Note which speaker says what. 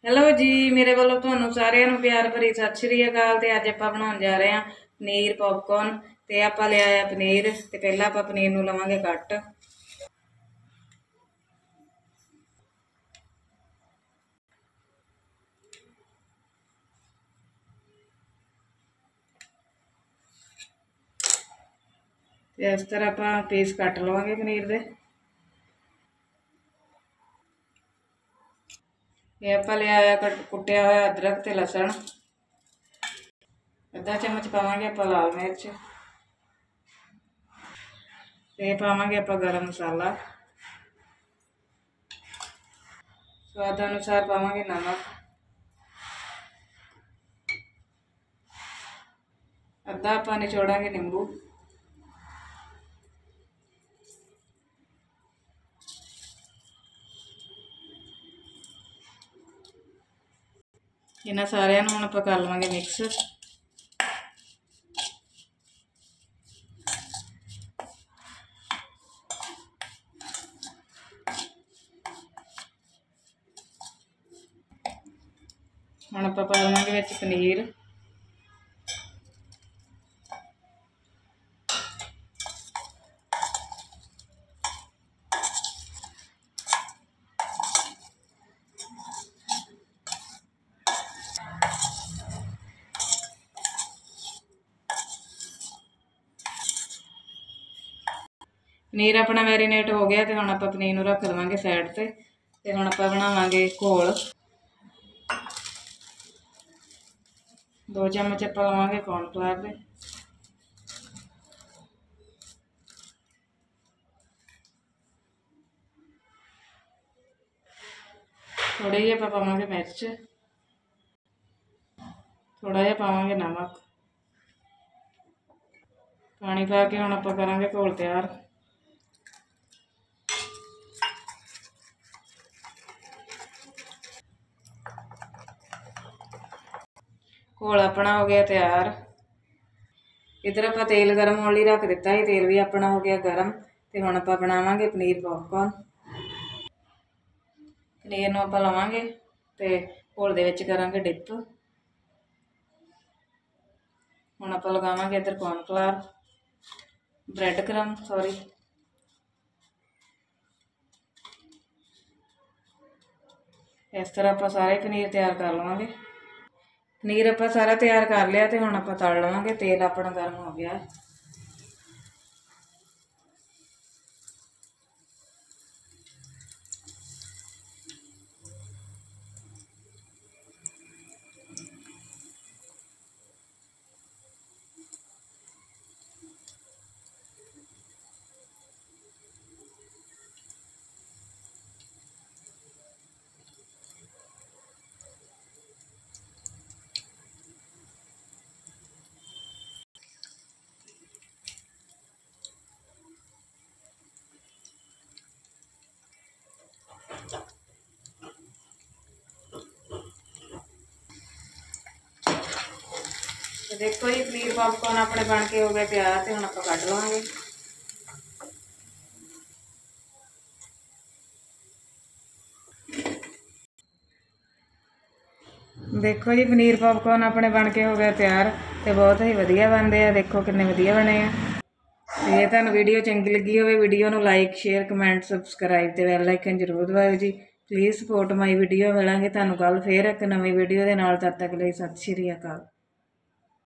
Speaker 1: Hello जी, मेरे वालों ਤੁਹਾਨੂੰ ਸਾਰਿਆਂ ਨੂੰ ਪਿਆਰ ਭਰੀ ਸਤਿ ਸ਼੍ਰੀ ਅਕਾਲ। ਤੇ ਅੱਜ ਆਪਾਂ ਬਣਾਉਣ ਜਾ ਰਹੇ ਹਾਂ ਪਨੀਰ ਪੌਪਕੌਰਨ। ਤੇ ਆਪਾਂ ਲਿਆ ਆ ਪਨੀਰ ਤੇ ਪਹਿਲਾਂ ਆਪਾਂ ਪਨੀਰ ਨੂੰ ਲਵਾਂਗੇ ਕੱਟ। ਤੇ ਇਸ ਤਰ੍ਹਾਂ ਆਪਾਂ ਪੀਸ ਕੱਟ ਲਵਾਂਗੇ ਪਨੀਰ ਦੇ। ये आप लिया कुटिया हुआ अदरक ते लसन, अद्धा चम्मच पावांगे आप लाल मिर्च, ते पावांगे आप गरम मसाला, स्वाद अनुसार पावांगे नमक, अद्धा आप निचोड़ांगे नींबू, इन्हां सारिਆਂ ਨੂੰ ਹੁਣ ਆਪਾਂ ਕਰ ਲਵਾਂਗੇ ਮਿਕਸ। ਹੁਣ ਆਪਾਂ ਪਾ ਲਵਾਂਗੇ ਵਿੱਚ ਪਨੀਰ, पनीर अपना मैरीनेट हो गया। तो हम आप पनीर रख देवांगे साइड से। तो हम आप बनावांगे घोल। 2 चम्मच आप लवांगे कॉर्नफ्लावर के, थोड़े जी आप पावांगे मिर्च, थोड़ा जिहा पावांगे नमक, पानी पा के हम आप करांगे घोल तैयार। घोल अपना हो गया तैयार। इधर आप तेल गर्म होने रख दिता है, तेल भी अपना हो गया गर्म। तो हम आप बनावांगे पनीर पॉपकॉर्न। पनीर नूं आप लवांगे तो घोल दे विच करांगे डिप। हुण आप लगावांगे इधर कॉर्नफ्लावर, ब्रेड क्रम सॉरी, इस तरह आप सारे पनीर तैयार कर लवांगे। पनीर आप सारा तैयार कर लिया। तो हुण आप तल लवांगे। तेल अपना गर्म हो गया। तो देखो जी पनीर पॉपकॉर्न अपने बन के हो गए तैयार। तो हम आप कट लवांगे। देखो जी पनीर पॉपकॉर्न अपने बन के हो गए तैयार। तो बहुत ही वधिया बनते हैं। देखो कितने वधिया बने हैं। तो ये तुहानूं वीडियो चंगी लगी हो वीडियो नूं लाइक शेयर कमेंट सबसक्राइब ते बैल आइकन जरूर दबाओ जी। Please support my video. मिलांगे तुहानूं कल फिर एक नवीं वीडियो दे नाल। तद तक लई सत श्री अकाल।